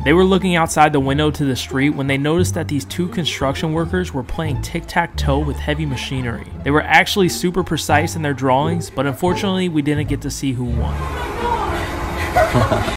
They were looking outside the window to the street when they noticed that these two construction workers were playing tic-tac-toe with heavy machinery. They were actually super precise in their drawings, but unfortunately we didn't get to see who won.